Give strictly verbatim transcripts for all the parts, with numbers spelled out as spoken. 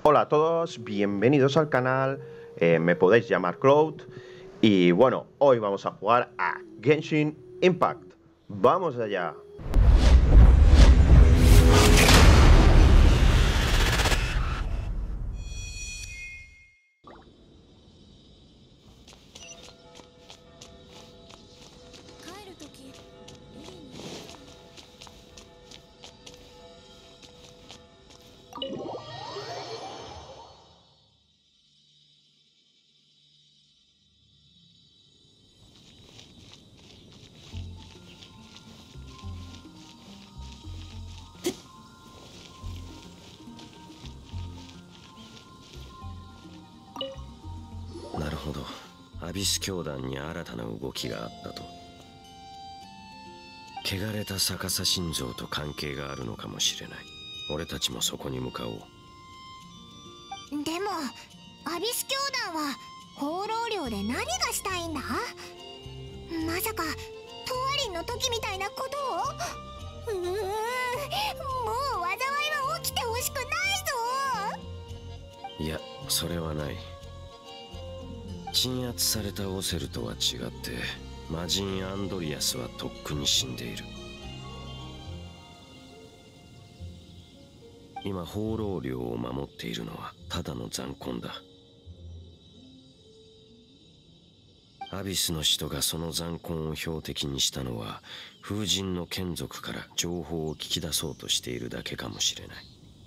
Hola a todos, bienvenidos al canal, eh, me podéis llamar Cloud y bueno, hoy vamos a jugar a Genshin Impact. ¡Vamos allá! なるほど、アビス教団に新たな動きがあったと。汚れた逆さ心臓と関係があるのかもしれない。俺たちもそこに向かおう。 でもアビス教団は放浪寮で何がしたいんだ？まさかトワリンの時みたいなことを？うーん、もう災いは起きてほしくないぞ。 いや、それはない。鎮圧されたオセルとは違って魔人アンドリアスはとっくに死んでいる。今放浪寮を守っているのはただの残魂だ。アビスの使徒がその残魂を標的にしたのは風神の眷属から情報を聞き出そうとしているだけかもしれない。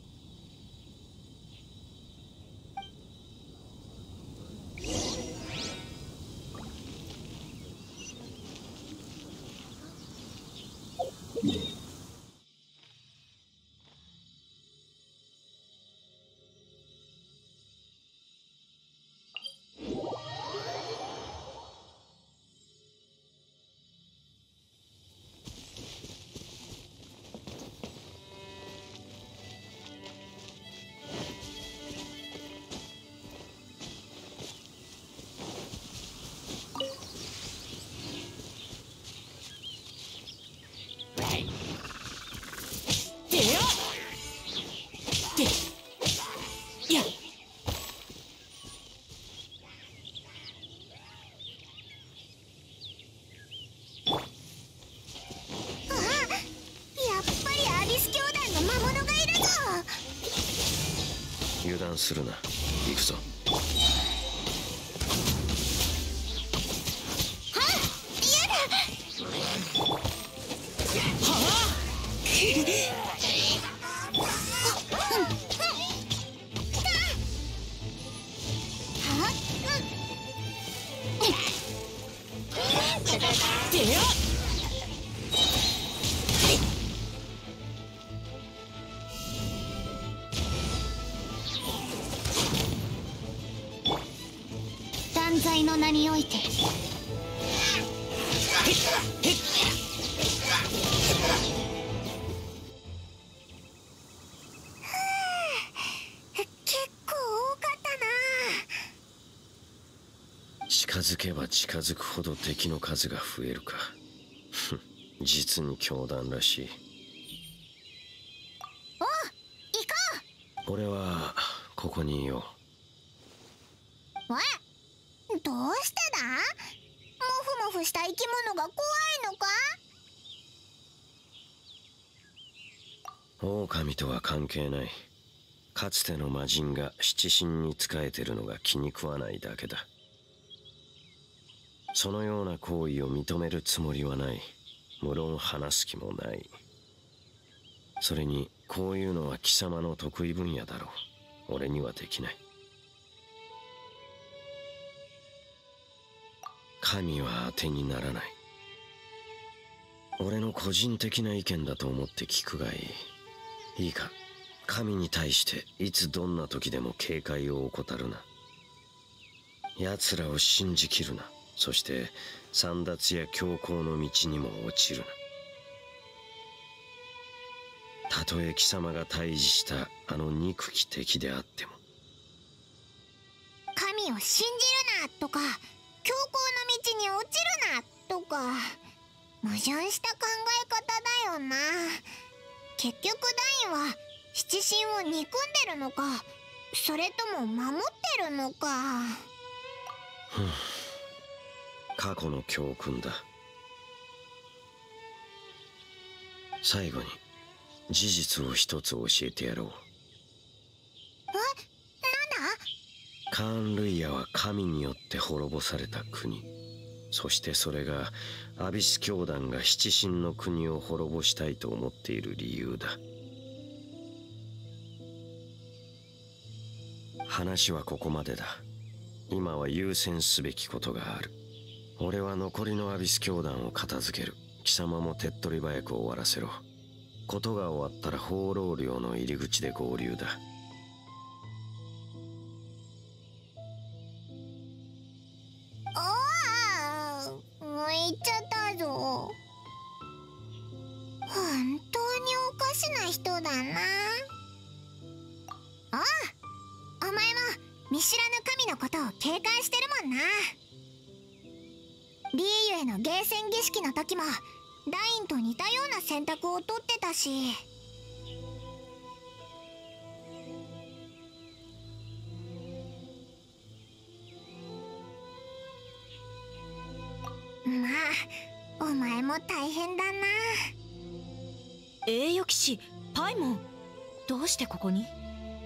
油断するな。行くぞ。 断罪の名において近づけば近づくほど敵の数が増えるか。実に強弾らしい。 おう、行こう。俺はここにいよう。わ、どうしてだ？モフモフした生き物が怖いのか？ 狼とは関係ない。かつての魔人が七神に仕えてるのが気に食わないだけだ。そのような行為を認めるつもりはない。無論話す気もない。それにこういうのは貴様の得意分野だろう。俺にはできない。神は当てにならない。俺の個人的な意見だと思って聞くがいい。いいか、神に対していつどんな時でも警戒を怠るな。奴らを信じきるな。そして簒奪や強行の道にも落ちるな。たとえ貴様が対峙したあの憎き敵であっても。 神を信じるなとか強行の道に落ちるなとか矛盾した考え方だよな。結局ダインは七神を憎んでるのかそれとも守ってるのか。 過去の教訓だ。最後に事実を一つ教えてやろう。 え、なんだ？ カーン・ルイヤは神によって滅ぼされた国、そしてそれがアビス教団が七神の国を滅ぼしたいと思っている理由だ。話はここまでだ。今は優先すべきことがある。俺は残りのアビス教団を片付ける。貴様も手っ取り早く終わらせろ。ことが終わったら放浪寮の入り口で合流だ。 ああ、行っちゃったぞ。本当におかしな人だな。ああ、お前も見知らぬ神のことを警戒してるもんな。リーユへのゲーセン儀式の時もダインと似たような選択を取ってたし。まあ、お前も大変だな。 栄誉騎士パイモン、どうしてここに？ あ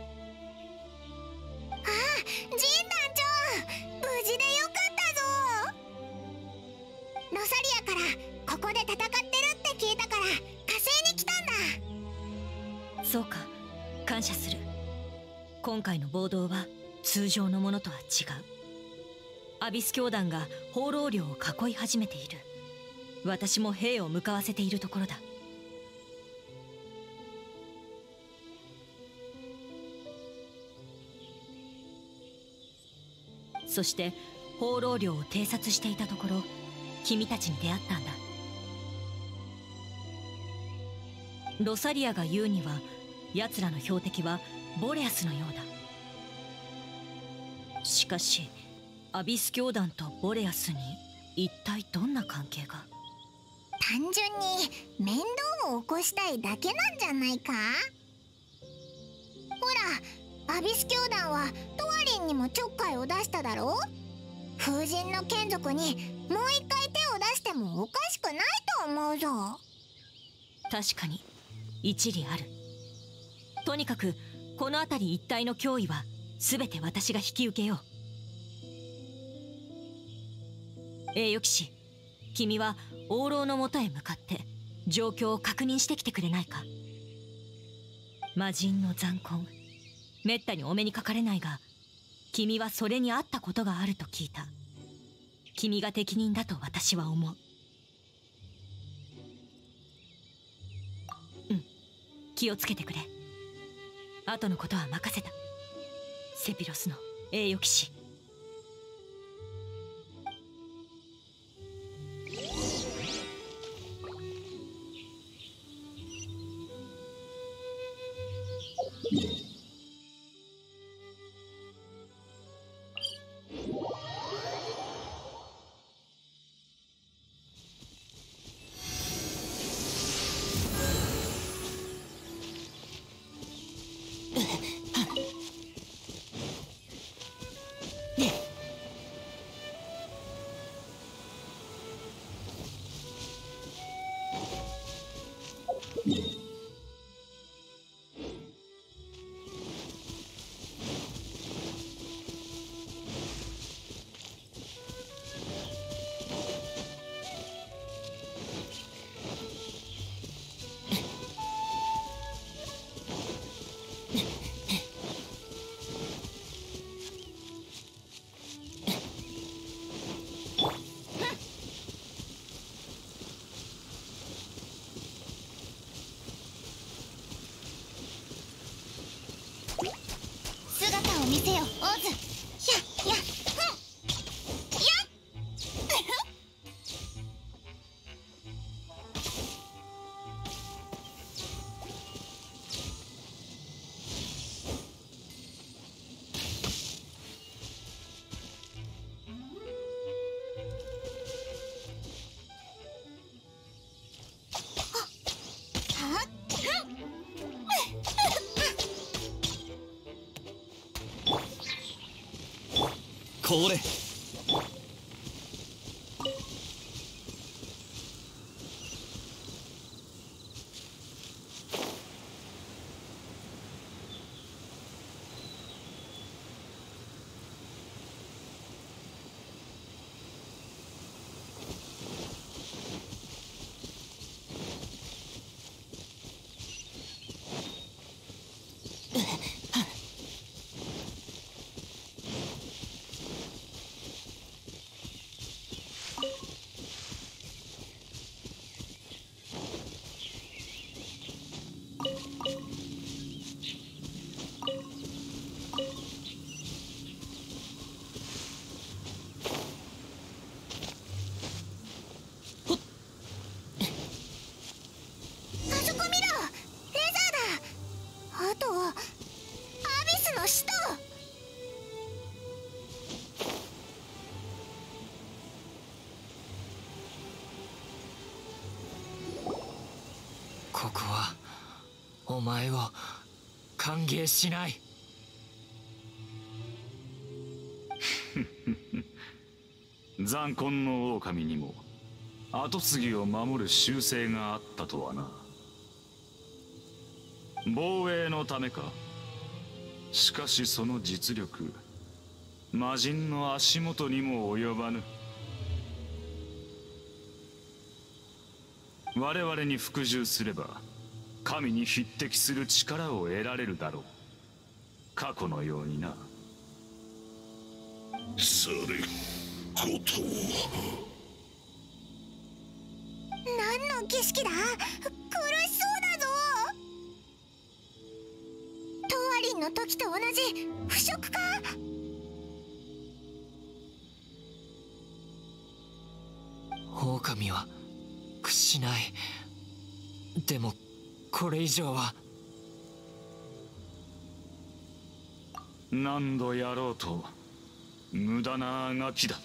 あ、ジン団長、無事でよかったぞ。ロサリアからここで戦ってるって聞いたから火星に来たんだ。 そうか、感謝する。今回の暴動は通常のものとは違う。アビス教団が放浪寮を囲い始めている。私も兵を向かわせているところだ。そして放浪寮を偵察していたところ、君たちに出会ったんだ。ロサリアが言うには、奴らの標的はボレアスのようだ。しかしアビス教団とボレアスに一体どんな関係が？ 単純に面倒を起こしたいだけなんじゃないか？ほら、アビス教団はトワリンにもちょっかいを出しただろう。風神の眷属にもう一回手を出してもおかしくないと思うぞ。 確かに一理ある。とにかくこの辺り一帯の脅威は全て私が引き受けよう。栄誉騎士、君は王老のもとへ向かって状況を確認してきてくれないか？魔人の残魂、めったにお目にかかれないが、君はそれに合ったことがあると聞いた。君が適任だと私は思う。うん、気をつけてくれ。後のことは任せた。セピロスの栄誉騎士。 これ。ここはお前を歓迎しない。 残魂の狼にも跡継ぎを守る習性があったとはな。防衛のためか。しかしその実力、魔人の足元にも及ばぬ。我々に服従すれば神に匹敵する力を得られるだろう。過去のようにな。 されことを。 何の儀式だ。苦しそうだぞ。トワリンの時と同じ腐食か。 狼は屈しない。でもこれ以上は。 何度やろうと無駄なあがきだ。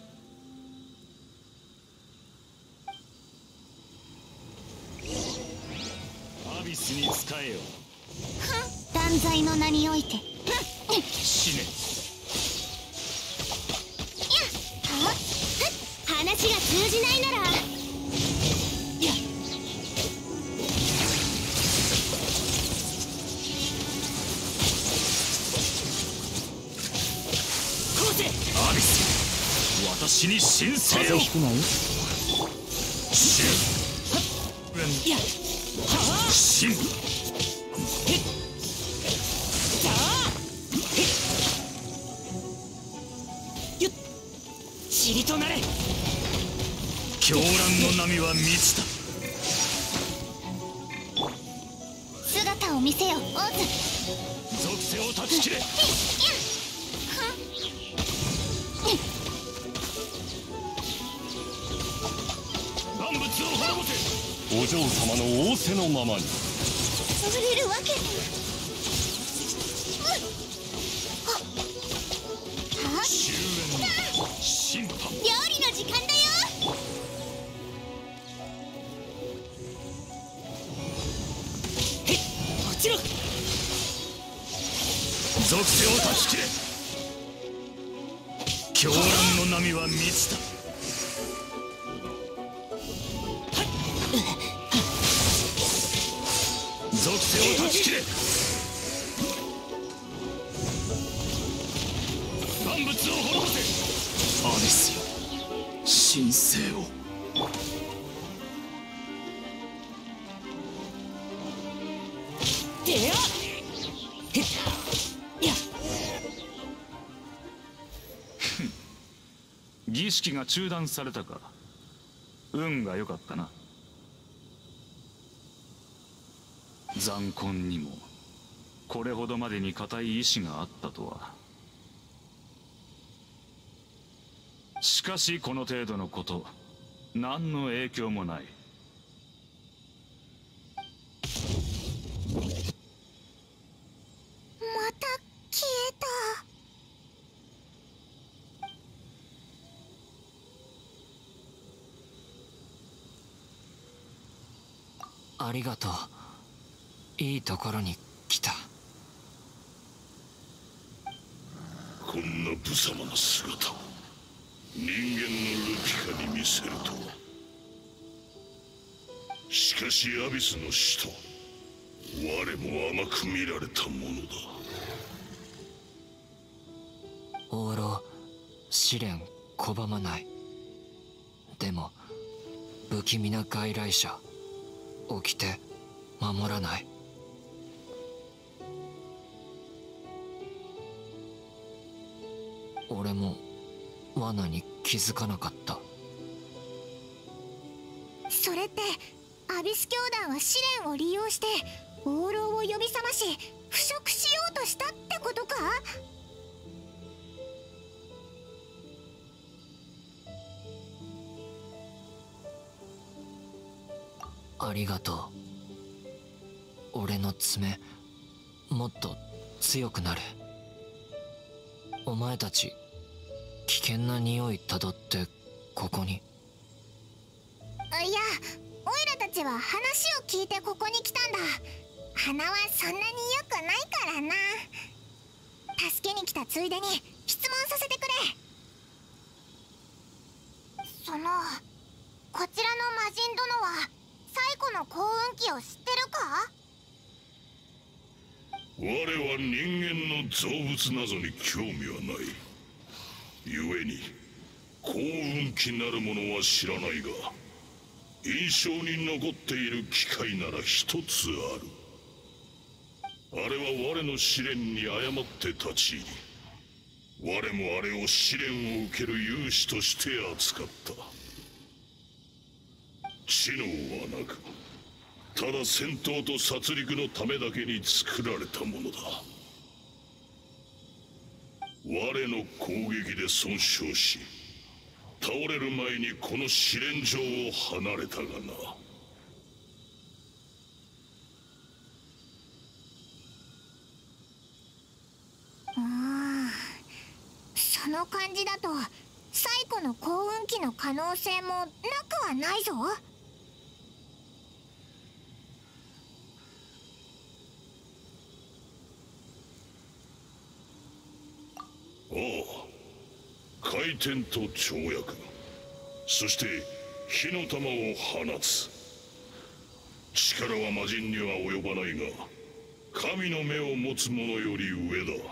アビスに仕えよ。 断罪の名において死ね。 話が通じないなら。 アビス、私に申請を。シンシン塵となれ。 狂乱の波は満ちた。 姿を見せよ、オズ。 属性を断ち切れ。万物を滅ぼせ。 お嬢様の仰せのままに。 それるわけには。 終焉の審判。 料理の時間だよ。 もちろん。 属性を断ち切れ。狂乱の波は満ちた。属性を断ち切れ。万物を滅ぼせ。アビスよ、神聖を。 でや儀式が中断されたか。運が良かったな。残魂にもこれほどまでに固い意志があったとは。しかしこの程度のこと何の影響もない。 また消えた。 ありがとう。いいところに来た。 ここんな無様な姿を人間のルピカに見せるとは。しかしアビスの使徒、我も甘く見られたものだ。 放浪試練拒まない。でも不気味な外来者起きて守らない。俺も罠に気づかなかった。 それってアビス教団は試練を利用して放浪を呼び覚まし腐食しようとしたってことか？ ありがとう。俺の爪もっと強くなる。お前たち危険な匂いたどってここに？いや、オイラたちは話を聞いてここに来たんだ。鼻はそんなに良くないからな。助けに来たついでに質問させてくれ。そのこちらの魔人殿は最古の幸運期を知ってるか？ 我は人間の造物などに興味はない。故に幸運期なるものは知らないが、印象に残っている機会なら一つある。あれは我の試練に誤って立ち入り、我もあれを試練を受ける勇士として扱った。知能はなく、ただ戦闘と殺戮のためだけに作られたものだ。我の攻撃で損傷し、倒れる前にこの試練場を離れたがな。 うーん、その感じだと最古の幸運期の可能性もなくはないぞ。 ああ、回転と跳躍、そして火の玉を放つ。力は魔人には及ばないが、神の目を持つ者より上だ。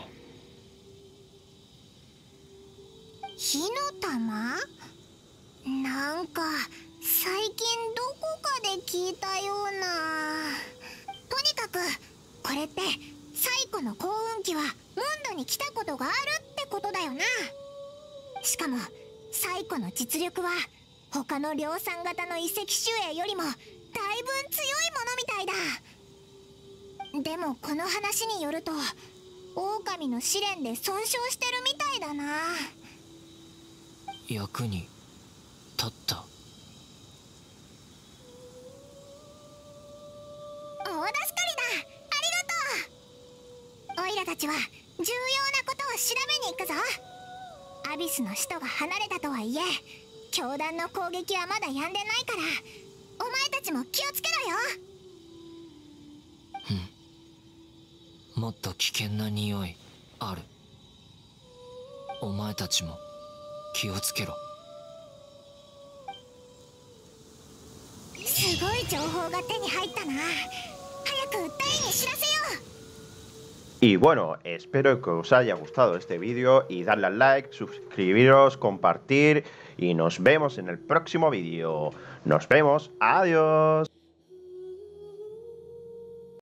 火の玉？なんか最近どこかで聞いたような。とにかくこれって最古の幸運期はムンドに来たことがあるってことだよな。しかも最古の実力は他の量産型の遺跡守衛よりもだいぶ強いものみたいだ。でもこの話によると狼の試練で損傷してるみたいだな。 役に立った。 大助かりだ。ありがとう。オイラたちは重要なことを調べに行くぞ。アビスの使徒が離れたとはいえ、教団の攻撃はまだ止んでないからお前たちも気をつけろよ。 うん、もっと危険な匂いある。お前たちも気をつけろ。 すごい情報が手に入ったな。早く大に知らせよう。 Y bueno, espero que os haya gustado este vídeo y darle al like, suscribiros, compartir y nos vemos en el próximo vídeo. Nos vemos, adiós.